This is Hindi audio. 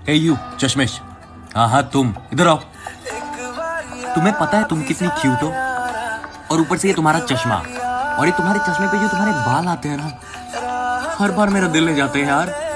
हे यू चश्मेश, हाँ हाँ तुम इधर आओ। तुम्हें पता है तुम कितनी क्यूट हो, और ऊपर से ये तुम्हारा चश्मा, और ये तुम्हारे चश्मे पे जो तुम्हारे बाल आते हैं ना, हर बार मेरा दिल ले जाते हैं यार।